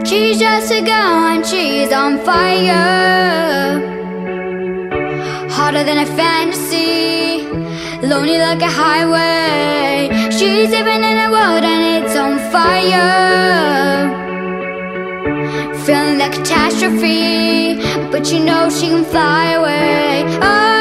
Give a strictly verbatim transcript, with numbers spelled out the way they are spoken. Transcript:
She's just a girl and she's on fire, hotter than a fantasy, lonely like a highway. She's living in a world and it's on fire, feeling like catastrophe, but you know she can fly away. Oh,